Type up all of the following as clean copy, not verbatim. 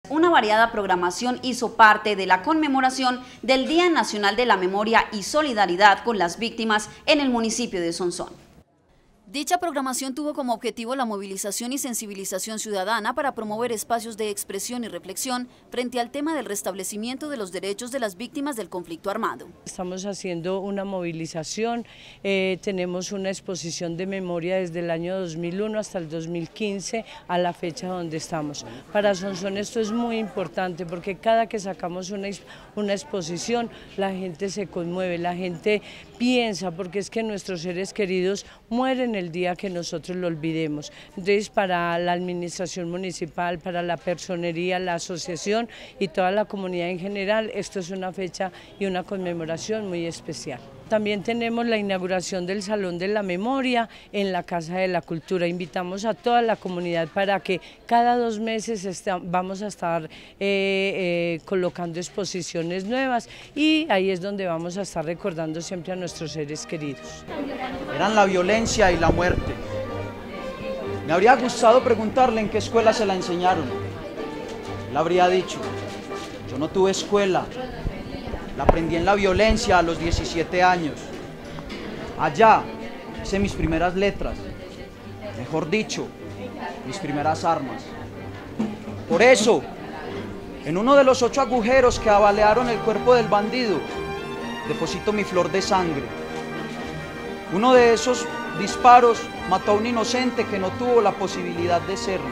Una variada programación hizo parte de la conmemoración del Día Nacional de la Memoria y Solidaridad con las Víctimas en el municipio de Sonsón. Dicha programación tuvo como objetivo la movilización y sensibilización ciudadana para promover espacios de expresión y reflexión frente al tema del restablecimiento de los derechos de las víctimas del conflicto armado. Estamos haciendo una movilización, tenemos una exposición de memoria desde el año 2001 hasta el 2015 a la fecha donde estamos. Para Sonsón esto es muy importante porque cada que sacamos una exposición la gente se conmueve, la gente piensa, porque es que nuestros seres queridos mueren el día que nosotros lo olvidemos. Entonces, para la administración municipal, para la personería, la asociación y toda la comunidad en general, esto es una fecha y una conmemoración muy especial. También tenemos la inauguración del Salón de la Memoria en la Casa de la Cultura. Invitamos a toda la comunidad para que cada 2 meses vamos a estar colocando exposiciones nuevas y ahí es donde vamos a estar recordando siempre a nuestros seres queridos. Eran la violencia y la muerte. Me habría gustado preguntarle en qué escuela se la enseñaron. Él habría dicho, yo no tuve escuela. La aprendí en la violencia a los 17 años. Allá hice mis primeras letras, mejor dicho, mis primeras armas. Por eso, en uno de los 8 agujeros que avalearon el cuerpo del bandido, deposito mi flor de sangre. Uno de esos disparos mató a un inocente que no tuvo la posibilidad de serlo.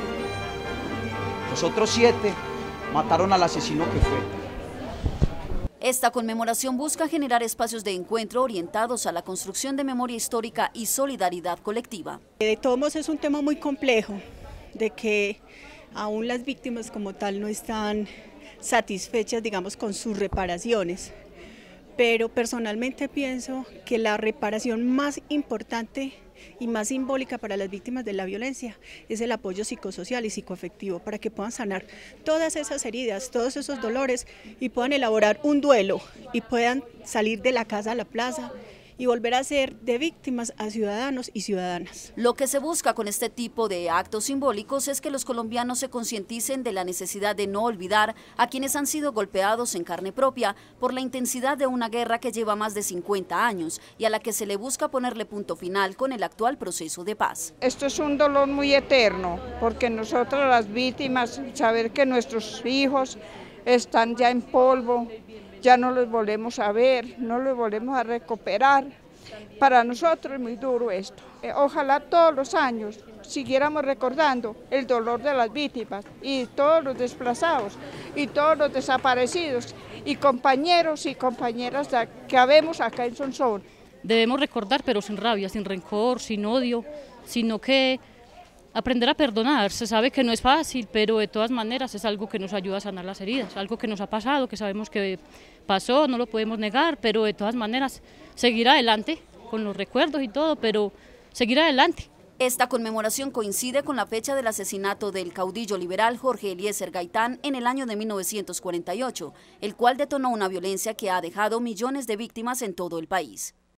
Los otros 7 mataron al asesino que fue. Esta conmemoración busca generar espacios de encuentro orientados a la construcción de memoria histórica y solidaridad colectiva. De todos modos es un tema muy complejo, de que aún las víctimas como tal no están satisfechas, digamos, con sus reparaciones. Pero personalmente pienso que la reparación más importante y más simbólica para las víctimas de la violencia es el apoyo psicosocial y psicoafectivo para que puedan sanar todas esas heridas, todos esos dolores y puedan elaborar un duelo y puedan salir de la casa a la plaza y volver a ser de víctimas a ciudadanos y ciudadanas. Lo que se busca con este tipo de actos simbólicos es que los colombianos se concienticen de la necesidad de no olvidar a quienes han sido golpeados en carne propia por la intensidad de una guerra que lleva más de 50 años y a la que se le busca ponerle punto final con el actual proceso de paz. Esto es un dolor muy eterno, porque nosotros las víctimas, saber que nuestros hijos están ya en polvo, ya no los volvemos a ver, no los volvemos a recuperar. Para nosotros es muy duro esto. Ojalá todos los años siguiéramos recordando el dolor de las víctimas y todos los desplazados y todos los desaparecidos y compañeros y compañeras que habemos acá en Sonsón. Debemos recordar, pero sin rabia, sin rencor, sin odio, sino que aprender a perdonar. Se sabe que no es fácil, pero de todas maneras es algo que nos ayuda a sanar las heridas, algo que nos ha pasado, que sabemos que pasó, no lo podemos negar, pero de todas maneras seguir adelante con los recuerdos y todo, pero seguir adelante. Esta conmemoración coincide con la fecha del asesinato del caudillo liberal Jorge Eliezer Gaitán en el año de 1948, el cual detonó una violencia que ha dejado millones de víctimas en todo el país.